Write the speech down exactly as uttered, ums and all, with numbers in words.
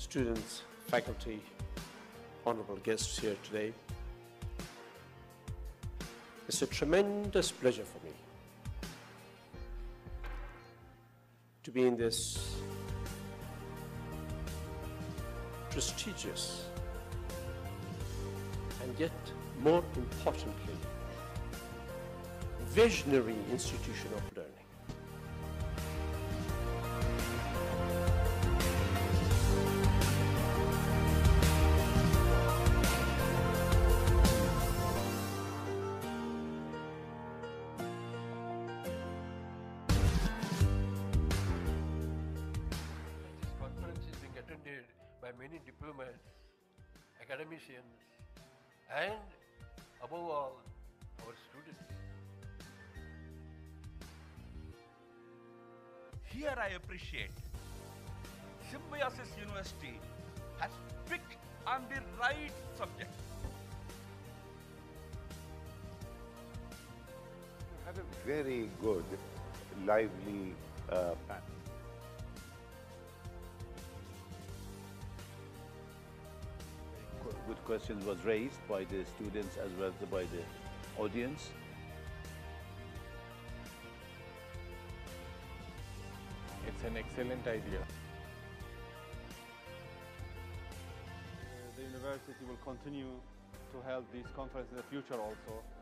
students, faculty, honourable guests here today. It's a tremendous pleasure for me to be in this prestigious and yet more importantly, visionary institution of learning. This conference is being attended by many diplomats, academicians, and above all, our students. Here I appreciate Symbiosis University has picked on the right subject. You had a very good, lively uh, panel. Good questions was raised by the students as well as by the audience. It's an excellent idea. The university will continue to hold these conferences in the future also.